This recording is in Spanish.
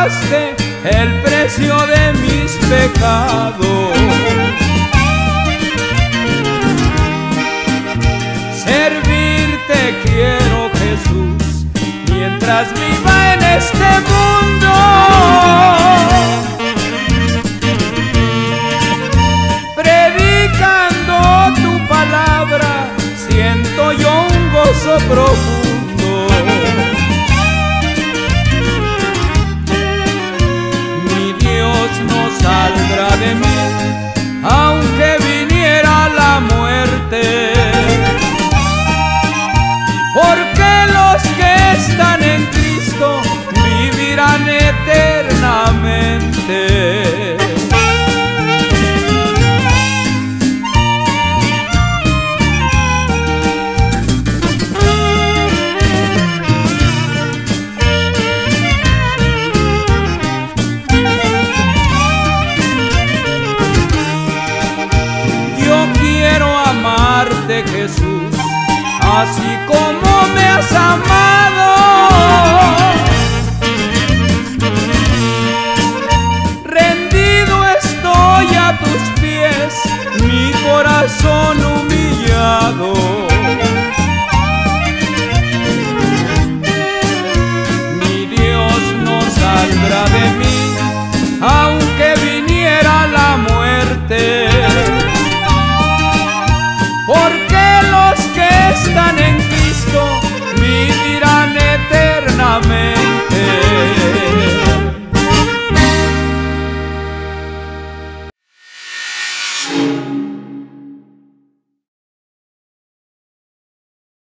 pagaste el precio de mis pecados. Servirte quiero, Jesús, mientras viva en este mundo. Predicando tu palabra, siento yo un gozo profundo. Mi Dios no saldrá de mí, aunque viniera la muerte, porque los que están en Cristo vivirán eternamente. Yo quiero amarte, Jesús, así